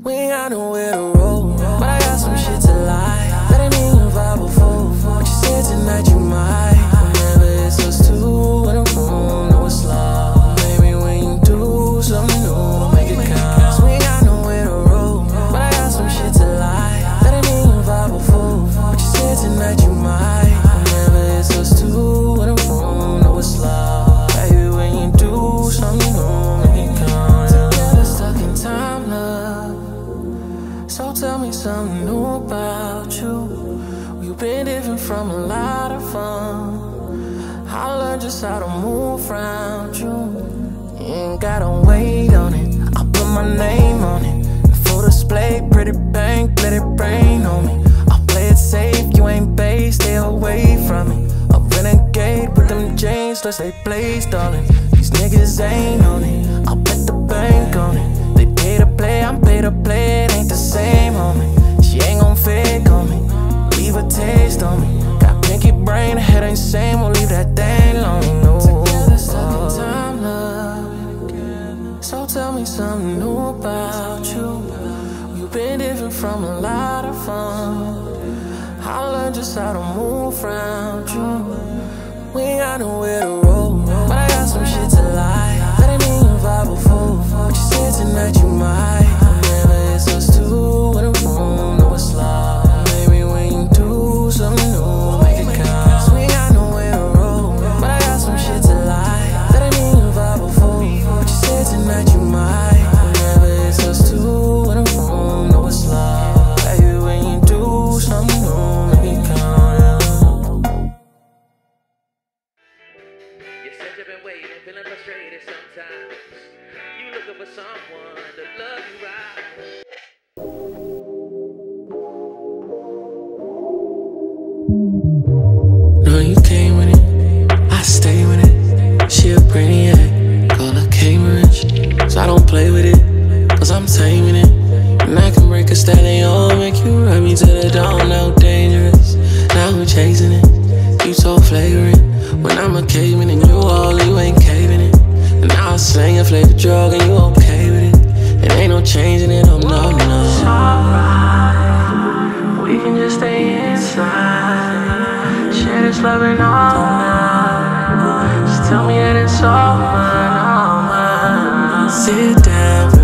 We ain't got nowhere to roll, but I got some shit to lie. That ain't mean you vibe before, but you said tonight you might. Whenever it's us two in a room, know it's love. Maybe when you do something new, make it count. 'Cause we ain't got nowhere to roll, but I got some shit to lie. That ain't mean you vibe before, but you said tonight you might. Whenever it's us two in a room, know it's love. Baby, when you do something new, make it count. Together, stuck in time, love. So tell me something new about you. You've been different from a lot of fun. I learned just how to move around you. You ain't gotta wait on it, I put my name on it. Full display, pretty bank, let it rain on me. I'll play it safe, you ain't bae, stay away from me. A renegade, put them jeans, let's stay blazed, darling. These niggas ain't on it, I'll bet the bank on it. They pay to play, I'm paid to play, it ain't the same on me. She ain't gon' fake on me, leave a taste on me. Got pinky brain, head ain't same, won't leave that thing long, no. Together, stuck in time, love. So tell me something new about you. You've been different from a lot of fun. I learned just how to move around you. We ain't got nowhere to roll, but I got some shit to lie. That ain't mean you vibe before, but you said tonight you might. Whenever it's us two in a room, know it's love. Maybe when you do something new, make it count. 'Cause we ain't got nowhere to roll, but I got some shit to lie. That ain't mean you vibe before, but you said tonight you might. Whenever it's us two in a room, know it's love. Baby, when you do something new, make it count, yeah. You said you've been waiting, feeling frustrated sometimes. You looking for someone to love you right. No, you came with it, I stay with it. She a brainiac, call her Caveman. So I don't play with it, 'cause I'm taming it. And I can break a stallion, make you run me to the dawn, now dangerous. Now I'm chasing it, you so flagrant. When I'm a caveman and you ain't caving it. And now I slang a flavor drug and you okay with it. It ain't no changing it, oh no, no. It's alright, we can just stay inside. Share this loving all night. Just tell me that it's all mine, all mine. Sit down,